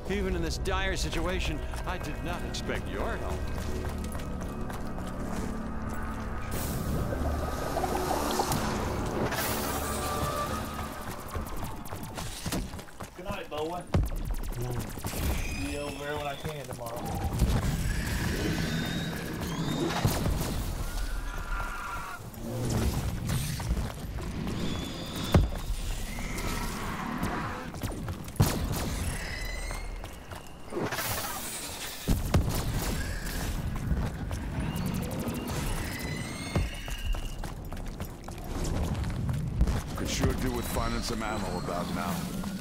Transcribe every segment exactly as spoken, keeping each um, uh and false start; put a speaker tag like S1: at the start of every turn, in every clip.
S1: Even in this dire situation, I did not expect your help.
S2: Good night, Bowen. Be over there when I can tomorrow.
S3: Could sure do with finding some ammo about now.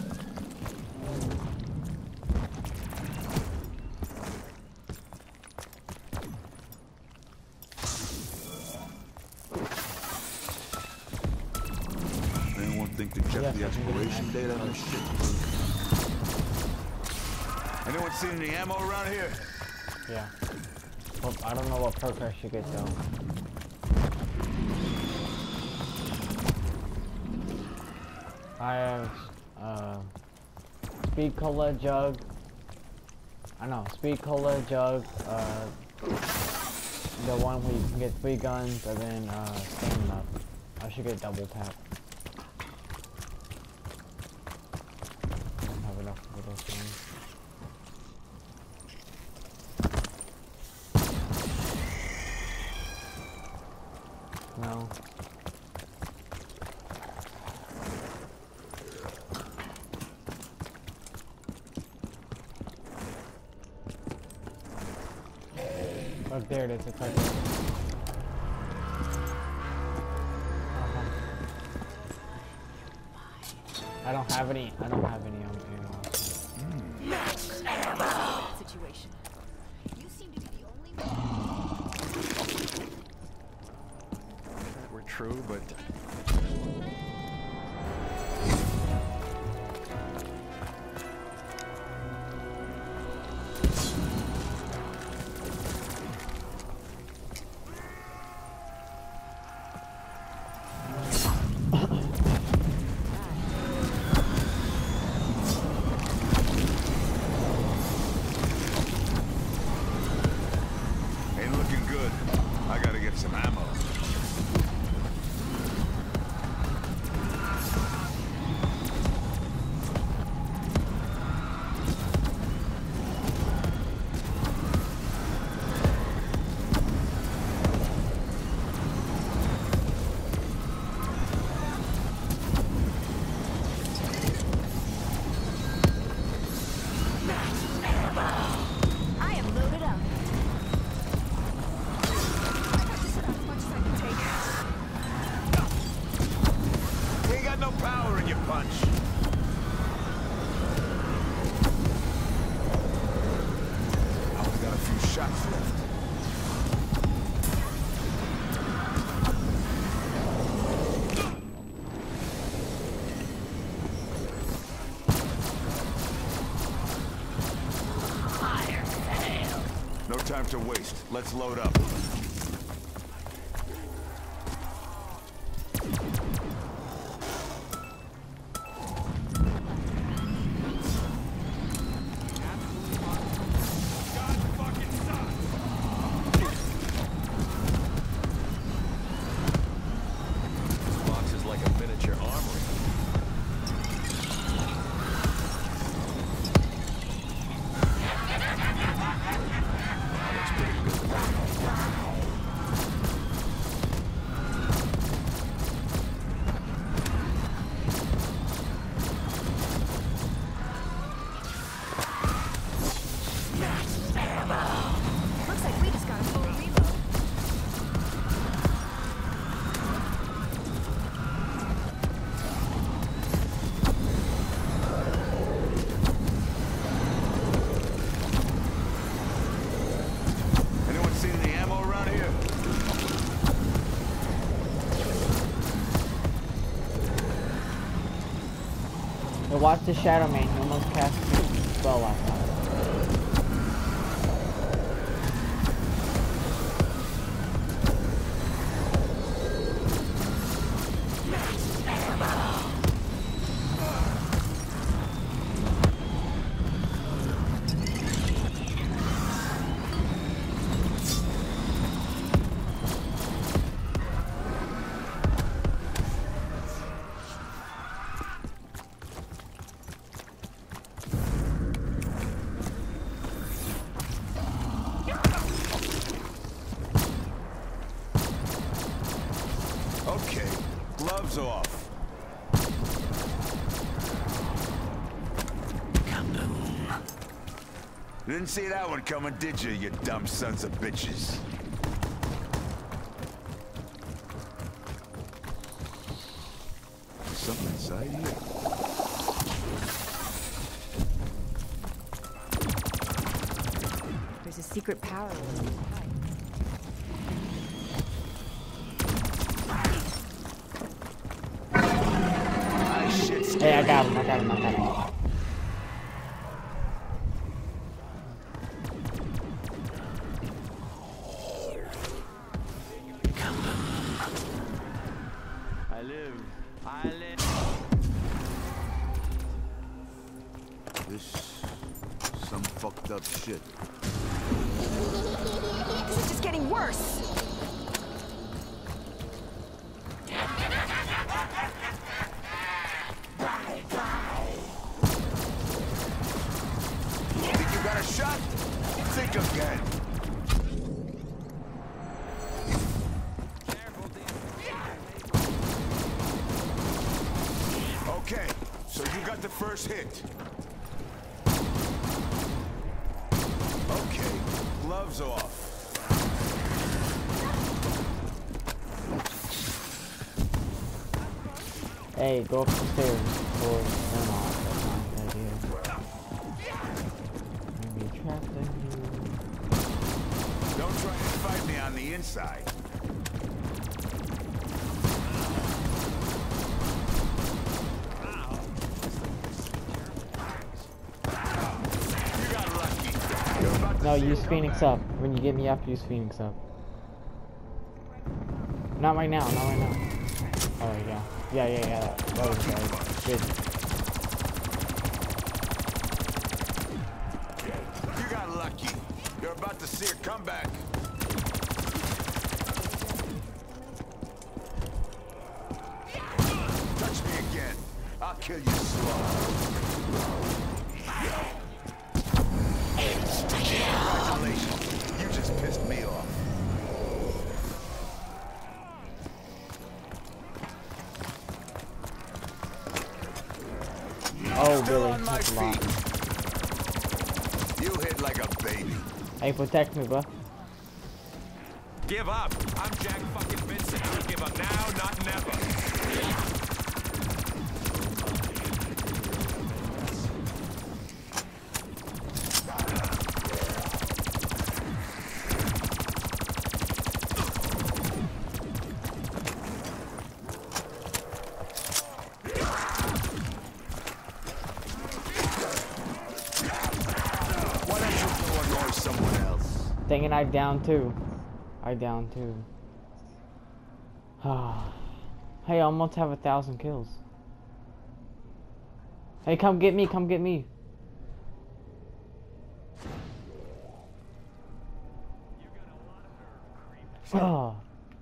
S3: Anyone think to check
S4: Yes,
S3: the
S4: I can get an
S3: expiration date on this shit? Anyone seen any ammo around here?
S4: Yeah. Well, I don't know what perk I should get though. I have uh, speed cola jug. I know speed cola jug. Uh, the one where you can get three guns and then uh, stamina. I should get double tap. I don't have enough for those things. No. Look, there it is. It's right there. I don't have any. I don't have any on ammo.
S5: Max ammo. Situation. You seem to be the only one.
S1: That were true, but
S3: Ain't looking good. I gotta get some ammo.
S5: I am loaded up. Just about as much as I can take.
S3: You ain't got no power in your punch. I only got a few shots left. No time to waste. Let's load up.
S1: this box is like a miniature armory.
S5: Looks like we just got a full reload.
S3: Anyone seen any ammo around here?
S4: Hey, watch the Shadow Man. He almost cast a spell last time.
S3: gloves off. You didn't see that one coming, did you, you dumb sons of bitches? Something inside here?
S5: There's a secret power within the pipe.
S3: Nice shit,
S4: Hey, I got him, I got him, I got him.
S1: I live. I live.
S3: This... some fucked up shit.
S5: This is just getting worse.
S3: Think you got a shot? Think again. Okay, so you got the first hit. Okay, gloves off.
S4: Hey, go up the stairs. Or, no, no, that's not a good idea. Maybe trapped in here.
S3: Don't try and fight me on the inside. You got lucky. You're about to
S4: No,
S3: see
S4: use
S3: a
S4: Phoenix
S3: comeback.
S4: up. When you get me up, use Phoenix up. Not right now, not right now. Oh, yeah. Yeah, yeah, yeah. That, that was uh, good.
S3: You got lucky. You're about to see a comeback. Touch me again. I'll kill you slow. Congratulations. You just pissed me off.
S4: Oh,
S3: Still
S4: really?
S3: on my
S4: That's a lot.
S3: feet. You hit like a baby.
S4: Hey, protect me, bro.
S6: Give up. I'm Jack fucking Vincent. I'll give up now, not never.
S3: Why don't you go annoy someone else?
S4: Thinking I down too. I down too. Hey, I almost have a thousand kills. Hey, come get me, come get me. Oh.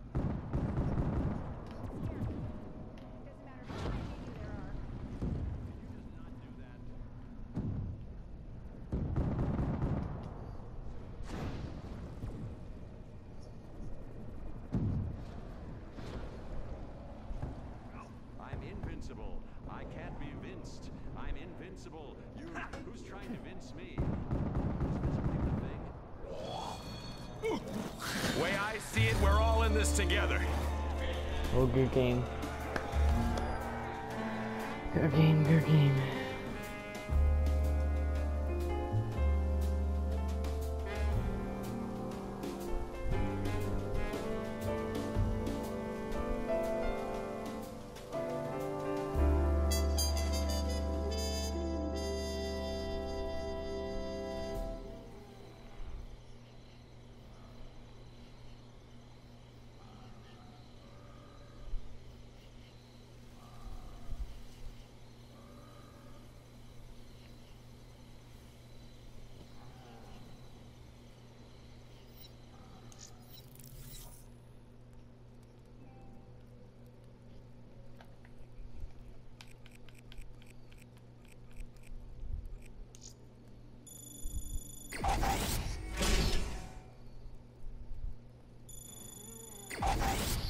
S1: I'm invincible. I can't be vinced. I'm invincible. You, who's trying to vince me?
S6: Way I see it, we're all in this together.
S4: Oh, good game. Good game, good game.
S3: Nice.